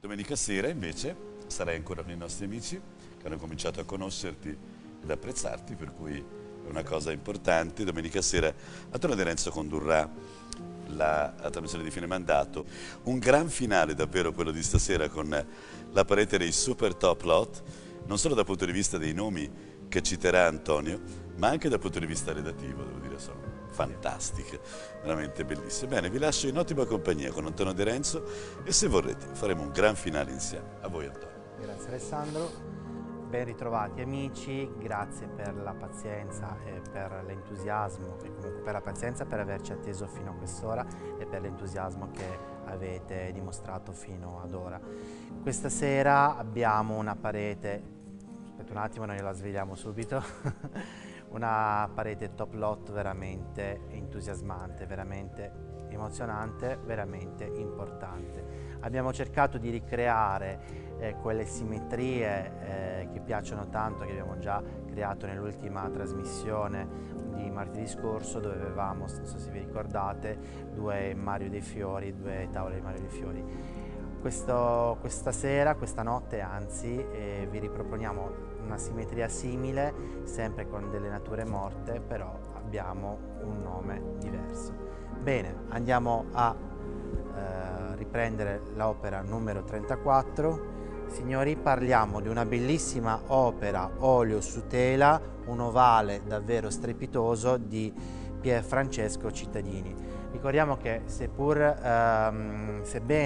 Domenica sera invece sarai ancora con i nostri amici che hanno cominciato a conoscerti ed apprezzarti, per cui è una cosa importante. Domenica sera Antonio De Renzo condurrà la trasmissione di fine mandato, un gran finale davvero quello di stasera con la parete dei super top lot, non solo dal punto di vista dei nomi che citerà Antonio, ma anche dal punto di vista redattivo, devo dire, sono fantastiche, veramente bellissime. Bene, vi lascio in ottima compagnia con Antonio De Renzo e se vorrete faremo un gran finale insieme. A voi Antonio. Grazie Alessandro. Ben ritrovati amici, grazie per la pazienza e per l'entusiasmo, e comunque per la pazienza per averci atteso fino a quest'ora e per l'entusiasmo che avete dimostrato fino ad ora. Questa sera abbiamo una parete, aspetta un attimo, noi la svegliamo subito, una parete top lot veramente entusiasmante, veramente emozionante, veramente importante. Abbiamo cercato di ricreare quelle simmetrie che piacciono tanto, che abbiamo già creato nell'ultima trasmissione di martedì scorso, dove avevamo, non so se vi ricordate, due Mario dei Fiori, due tavole di Mario dei Fiori. Questa sera, questa notte anzi, vi riproponiamo una simmetria simile, sempre con delle nature morte, però abbiamo un nome diverso. Bene, andiamo a riprendere l'opera numero 34. Signori, parliamo di una bellissima opera olio su tela, un ovale davvero strepitoso di Pier Francesco Cittadini. Ricordiamo che sebbene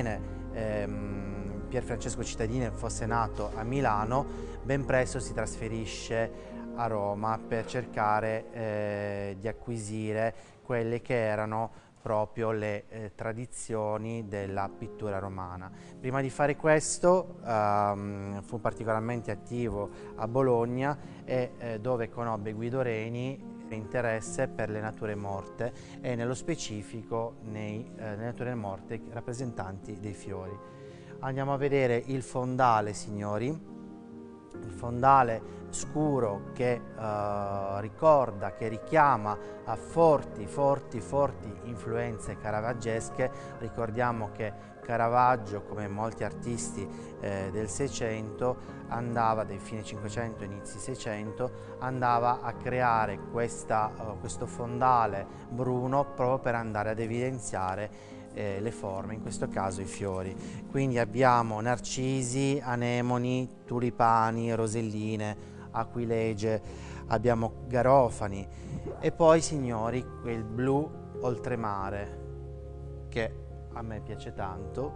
Pier Francesco Cittadini fosse nato a Milano, ben presto si trasferisce a Roma per cercare di acquisire quelle che erano proprio le tradizioni della pittura romana. Prima di fare questo fu particolarmente attivo a Bologna e dove conobbe Guido Reni interesse per le nature morte e nello specifico nelle nature morte rappresentanti dei fiori. Andiamo a vedere il fondale, signori, il fondale scuro che ricorda, che richiama a forti influenze caravaggesche. Ricordiamo che Caravaggio, come molti artisti del Seicento, andava, dai fine 500 inizi 600, andava a creare questo fondale bruno proprio per andare ad evidenziare le forme, in questo caso i fiori. Quindi abbiamo narcisi, anemoni, tulipani, roselline, aquilegie, abbiamo garofani e poi, signori, quel blu oltremare che a me piace tanto.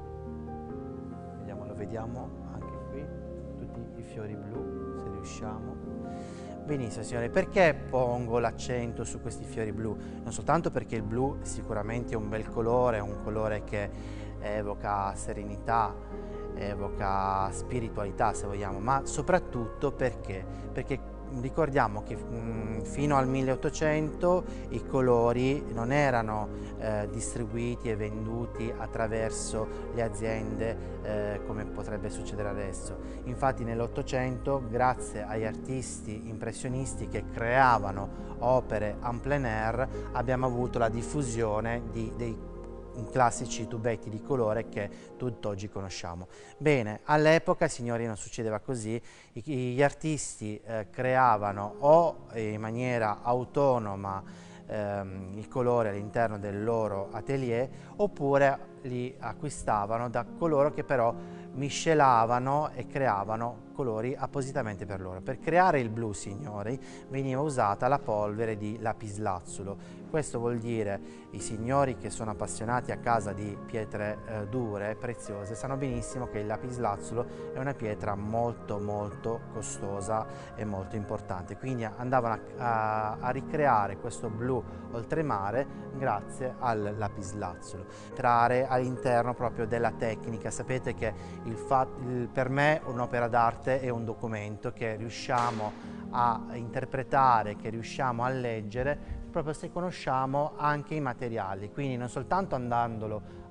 Lo vediamo anche qui, tutti i fiori blu, se riusciamo. Benissimo, signore, perché pongo l'accento su questi fiori blu? Non soltanto perché il blu sicuramente è un bel colore, è un colore che evoca serenità, evoca spiritualità, se vogliamo, ma soprattutto perché ricordiamo che fino al 1800 i colori non erano distribuiti e venduti attraverso le aziende come potrebbe succedere adesso. Infatti nell'Ottocento, grazie agli artisti impressionisti che creavano opere en plein air, abbiamo avuto la diffusione dei classici tubetti di colore che tutt'oggi conosciamo. Bene, all'epoca, signori, non succedeva così. Gli artisti creavano o in maniera autonoma il colore all'interno del loro atelier, oppure li acquistavano da coloro che però miscelavano e creavano colori appositamente per loro. Per creare il blu, signori, veniva usata la polvere di lapislazzulo. Questo vuol dire, i signori che sono appassionati a casa di pietre dure, preziose, sanno benissimo che il lapislazzulo è una pietra molto costosa e molto importante. Quindi andavano a ricreare questo blu oltremare grazie al lapislazzulo. Entrare all'interno proprio della tecnica. Sapete che per me un'opera d'arte è un documento che riusciamo a interpretare, che riusciamo a leggere proprio se conosciamo anche i materiali, quindi non soltanto andandolo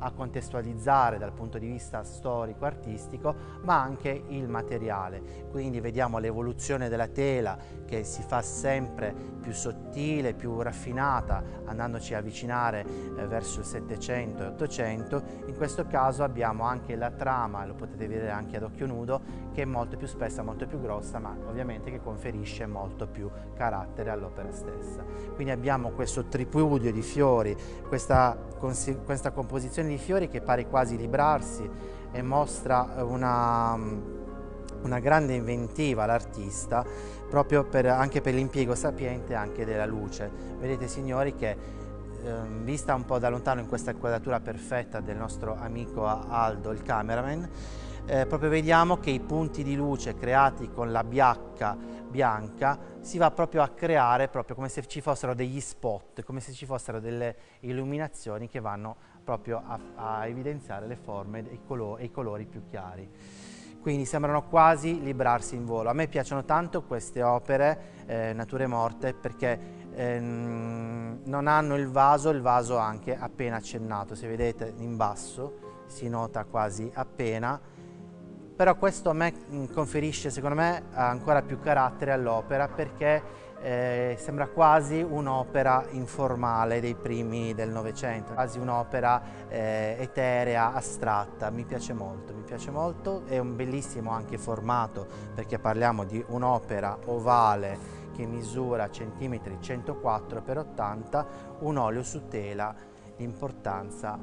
a contestualizzare dal punto di vista storico-artistico, ma anche il materiale. Quindi vediamo l'evoluzione della tela che si fa sempre più sottile, più raffinata, andandoci a avvicinare verso il 700 e 800. In questo caso abbiamo anche la trama, lo potete vedere anche ad occhio nudo, che è molto più spessa, molto più grossa, ma ovviamente che conferisce molto più carattere all'opera stessa. Quindi abbiamo questo tripudio di fiori, questa composizione di fiori che pare quasi librarsi e mostra una grande inventiva l'artista, proprio anche per l'impiego sapiente anche della luce. Vedete signori che vista un po' da lontano in questa inquadratura perfetta del nostro amico Aldo, il cameraman, proprio vediamo che i punti di luce creati con la biacca bianca si va proprio a creare proprio come se ci fossero degli spot, come se ci fossero delle illuminazioni che vanno proprio a evidenziare le forme e i colori più chiari. Quindi sembrano quasi librarsi in volo. A me piacciono tanto queste opere, nature morte, perché non hanno il vaso anche appena accennato. Se vedete in basso si nota quasi appena, però questo a me conferisce, secondo me, ancora più carattere all'opera, perché sembra quasi un'opera informale dei primi del Novecento, quasi un'opera eterea, astratta. Mi piace molto, è un bellissimo anche formato, perché parliamo di un'opera ovale che misura centimetri 104 x 80, un olio su tela di importanza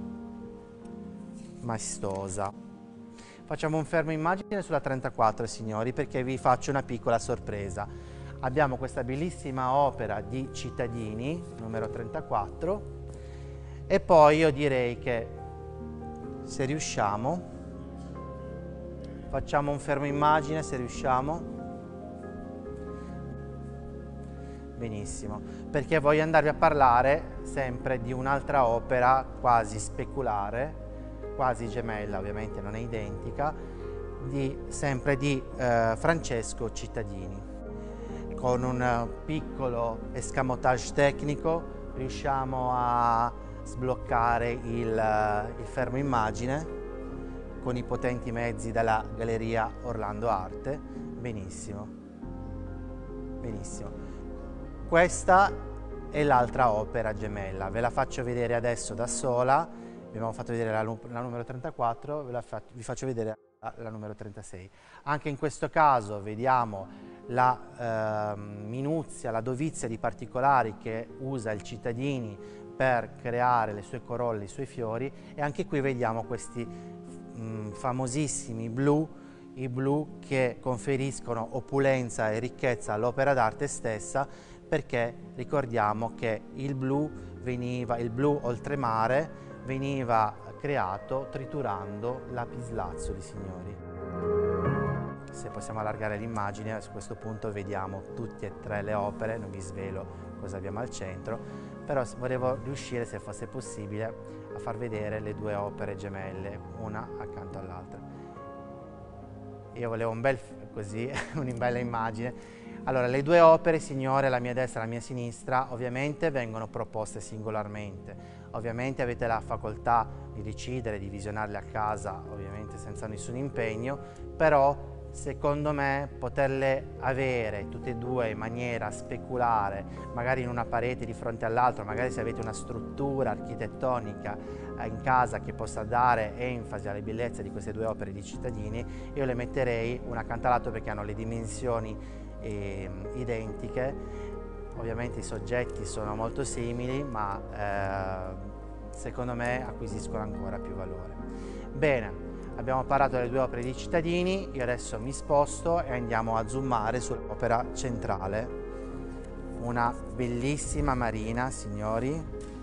maestosa. Facciamo un fermo immagine sulla 34, signori, perché vi faccio una piccola sorpresa. Abbiamo questa bellissima opera di Cittadini, numero 34, e poi io direi che, se riusciamo, facciamo un fermo immagine, se riusciamo. Benissimo, perché voglio andarvi a parlare sempre di un'altra opera quasi speculare, quasi gemella, ovviamente non è identica, sempre di Francesco Cittadini. Con un piccolo escamotage tecnico riusciamo a sbloccare il fermo immagine con i potenti mezzi della Galleria Orlando Arte. Benissimo, benissimo. Questa è l'altra opera gemella, ve la faccio vedere adesso da sola. Vi abbiamo fatto vedere la numero 34, vi faccio vedere la numero 36. Anche in questo caso vediamo la minuzia, la dovizia di particolari che usa il Cittadini per creare le sue corolle, i suoi fiori, e anche qui vediamo questi famosissimi blu, i blu che conferiscono opulenza e ricchezza all'opera d'arte stessa, perché ricordiamo che il blu oltremare veniva creato triturando lapislazzuli, signori. Se possiamo allargare l'immagine, su questo punto vediamo tutte e tre le opere, non vi svelo cosa abbiamo al centro, però volevo riuscire, se fosse possibile, a far vedere le due opere gemelle, una accanto all'altra. Io volevo una bella immagine. Allora, le due opere, signore, alla mia destra e alla mia sinistra, ovviamente vengono proposte singolarmente. Ovviamente avete la facoltà di decidere, di visionarle a casa, ovviamente senza nessun impegno, però secondo me poterle avere tutte e due in maniera speculare, magari in una parete di fronte all'altra, magari se avete una struttura architettonica in casa che possa dare enfasi alle bellezze di queste due opere di Cittadini, io le metterei una accanto all'altra perché hanno le dimensioni identiche. Ovviamente i soggetti sono molto simili, ma secondo me acquisiscono ancora più valore. Bene, abbiamo parlato delle due opere di Cittadini, io adesso mi sposto e andiamo a zoomare sull'opera centrale. Una bellissima marina, signori,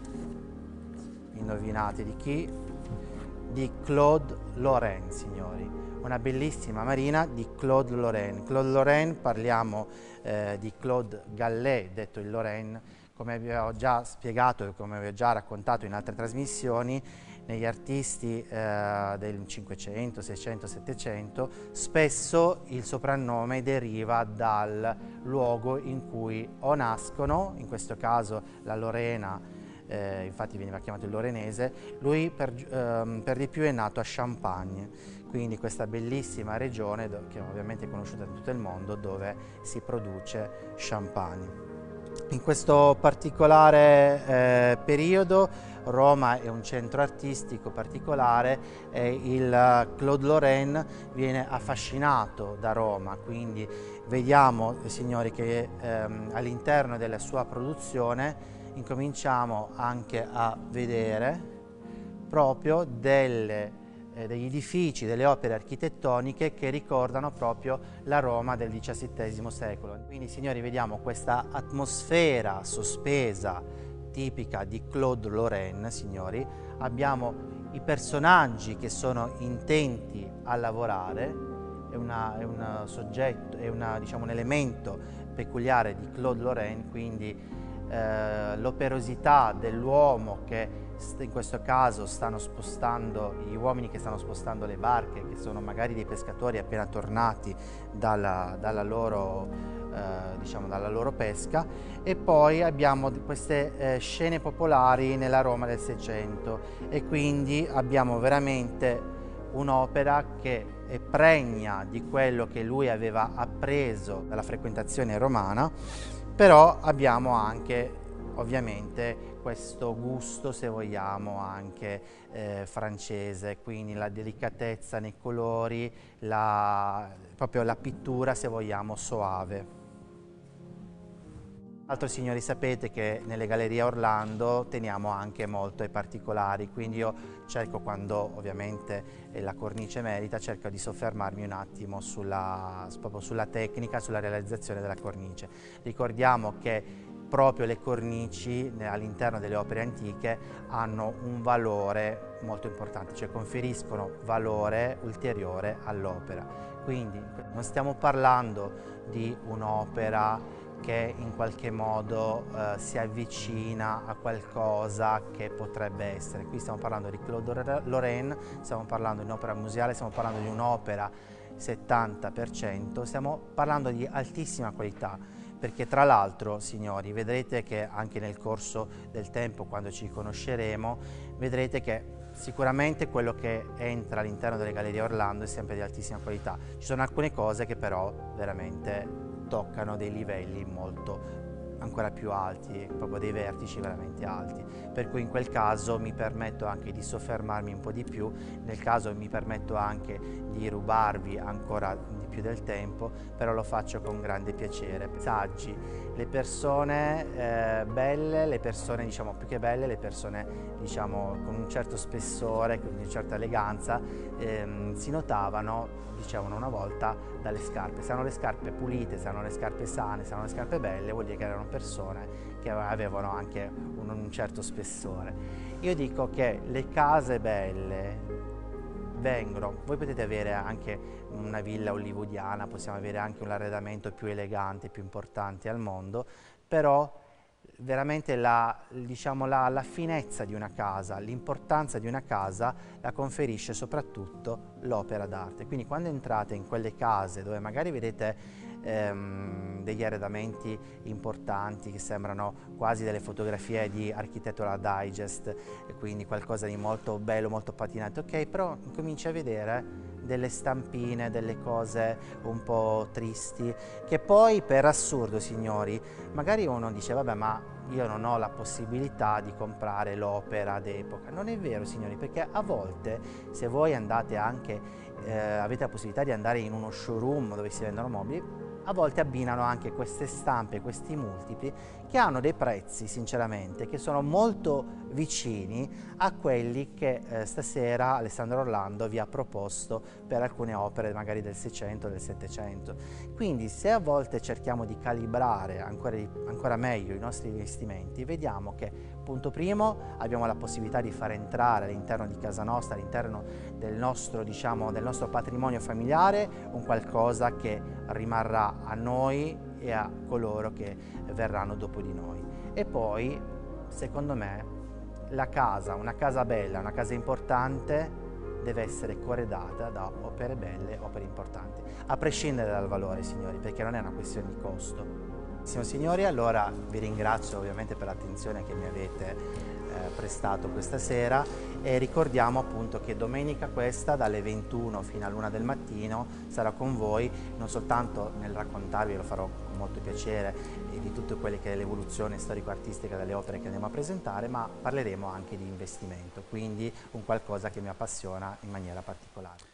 indovinate di chi? Di Claude Lorrain, signori. Una bellissima marina di Claude Lorrain. Claude Lorrain, parliamo di Claude Gallet, detto il Lorrain, come vi ho già spiegato e come vi ho già raccontato in altre trasmissioni. Negli artisti del 500, 600, 700 spesso il soprannome deriva dal luogo in cui o nascono, in questo caso la Lorena infatti veniva chiamato il Lorenese. Lui per di più è nato a Champagne, quindi questa bellissima regione che ovviamente è conosciuta in tutto il mondo, dove si produce champagne. In questo particolare periodo Roma è un centro artistico particolare e il Claude Lorrain viene affascinato da Roma, quindi vediamo, signori, che all'interno della sua produzione incominciamo anche a vedere proprio degli edifici, delle opere architettoniche che ricordano proprio la Roma del XVII secolo. Quindi, signori, vediamo questa atmosfera sospesa tipica di Claude Lorrain, signori. Abbiamo i personaggi che sono intenti a lavorare, è un soggetto, è diciamo, un elemento peculiare di Claude Lorrain, quindi l'operosità dell'uomo che in questo caso gli uomini che stanno spostando le barche, che sono magari dei pescatori appena tornati dalla loro pesca, e poi abbiamo queste scene popolari nella Roma del Seicento, e quindi abbiamo veramente un'opera che è pregna di quello che lui aveva appreso dalla frequentazione romana, però abbiamo anche ovviamente questo gusto, se vogliamo, anche francese, quindi la delicatezza nei colori, proprio la pittura, se vogliamo, soave. Tra l'altro, signori, sapete che nelle gallerie Orlando teniamo anche molto ai particolari, quindi io cerco, quando ovviamente la cornice merita, cerco di soffermarmi un attimo proprio sulla tecnica, sulla realizzazione della cornice. Ricordiamo che proprio le cornici all'interno delle opere antiche hanno un valore molto importante, cioè conferiscono valore ulteriore all'opera. Quindi non stiamo parlando di un'opera che in qualche modo si avvicina a qualcosa che potrebbe essere. Qui stiamo parlando di Claude Lorrain, stiamo parlando di un'opera museale, stiamo parlando di un'opera 70%, stiamo parlando di altissima qualità, perché tra l'altro, signori, vedrete che anche nel corso del tempo, quando ci conosceremo, vedrete che sicuramente quello che entra all'interno delle gallerie Orlando è sempre di altissima qualità. Ci sono alcune cose che però veramente toccano dei livelli ancora più alti, proprio dei vertici veramente alti, per cui in quel caso mi permetto anche di soffermarmi un po' di più, nel caso mi permetto anche di rubarvi ancora di più del tempo, però lo faccio con grande piacere. Saggi, le persone belle, le persone diciamo più che belle, le persone diciamo con un certo spessore, con una certa eleganza, si notavano, dicevano una volta, dalle scarpe. Se hanno le scarpe pulite, se hanno le scarpe sane, se hanno le scarpe belle, vuol dire che erano persone che avevano anche un certo spessore. Io dico che le case belle voi potete avere anche una villa hollywoodiana, possiamo avere anche un arredamento più elegante, più importante al mondo, però veramente la finezza di una casa, l'importanza di una casa la conferisce soprattutto l'opera d'arte. Quindi quando entrate in quelle case dove magari vedete degli arredamenti importanti che sembrano quasi delle fotografie di Architectural Digest, quindi qualcosa di molto bello, molto patinato, ok, però cominci a vedere delle stampine, delle cose un po' tristi, che poi per assurdo, signori, magari uno dice vabbè, ma io non ho la possibilità di comprare l'opera d'epoca. Non è vero, signori, perché a volte, se voi andate anche, avete la possibilità di andare in uno showroom dove si vendono mobili, a volte abbinano anche queste stampe, questi multipli, che hanno dei prezzi, sinceramente, che sono molto vicini a quelli che stasera Alessandro Orlando vi ha proposto per alcune opere magari del 600 del 700. Quindi se a volte cerchiamo di calibrare ancora meglio i nostri investimenti, vediamo che, punto primo, abbiamo la possibilità di far entrare all'interno di casa nostra, all'interno del nostro patrimonio familiare, un qualcosa che rimarrà a noi e a coloro che verranno dopo di noi. E poi, secondo me, una casa bella, una casa importante deve essere corredata da opere belle, opere importanti, a prescindere dal valore, signori, perché non è una questione di costo. Signori, allora vi ringrazio ovviamente per l'attenzione che mi avete prestato questa sera, e ricordiamo appunto che domenica questa dalle 21 fino all'1 del mattino sarà con voi, non soltanto nel raccontarvi, lo farò con molto piacere, di tutte quelle che è l'evoluzione storico-artistica delle opere che andiamo a presentare, ma parleremo anche di investimento, quindi un qualcosa che mi appassiona in maniera particolare.